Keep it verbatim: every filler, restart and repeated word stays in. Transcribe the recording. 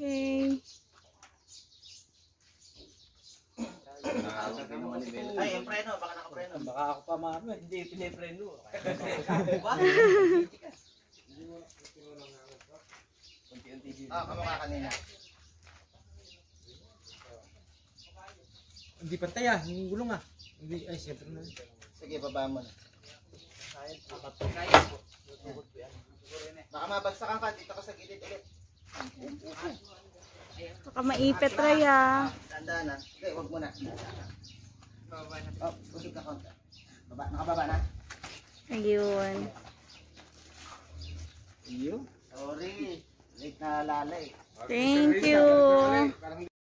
Okay. Ay, yung preno, baka nakapreno. Baka ako pa maano, hindi pinipreno. Ba? Unti-unti. Ah, kamukha kanina. Hindi pantay ah, yung gulong ah. Hindi, ay siyempre na. Sige, baba mo na. Baka mabagsakan ka, dito ka sa gilid ulit. Baka maipit Raya. Tandaan na. Sige, huwag mo na. Oh, usig ka konti. Baba, nakababa na? Ayun. Iyo. Sorry. Late na lalay. Thank you.